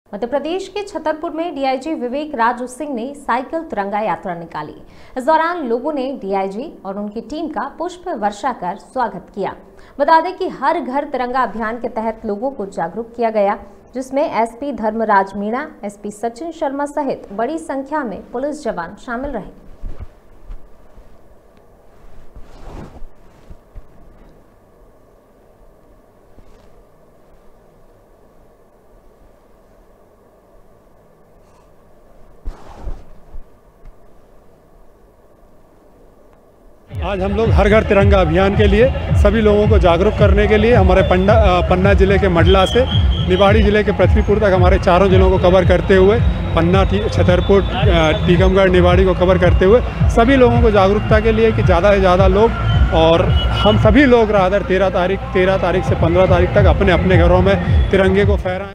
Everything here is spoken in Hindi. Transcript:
मध्य प्रदेश के छतरपुर में डीआईजी विवेक राज सिंह ने साइकिल तिरंगा यात्रा निकाली। इस दौरान लोगों ने डीआईजी और उनकी टीम का पुष्प वर्षा कर स्वागत किया। बता दें कि हर घर तिरंगा अभियान के तहत लोगों को जागरूक किया गया, जिसमें एसपी धर्मराज मीणा, एसपी सचिन शर्मा सहित बड़ी संख्या में पुलिस जवान शामिल रहे। आज हम लोग हर घर तिरंगा अभियान के लिए सभी लोगों को जागरूक करने के लिए हमारे पन्ना जिले के मंडला से निवाड़ी जिले के पृथ्वीपुर तक हमारे चारों जिलों को कवर करते हुए पन्ना, छतरपुर, टीकमगढ़, निवाड़ी को कवर करते हुए सभी लोगों को जागरूकता के लिए कि ज़्यादा से ज़्यादा लोग और हम सभी लोग रादर 13 तारीख से 15 तारीख तक अपने अपने घरों में तिरंगे को फहराएं।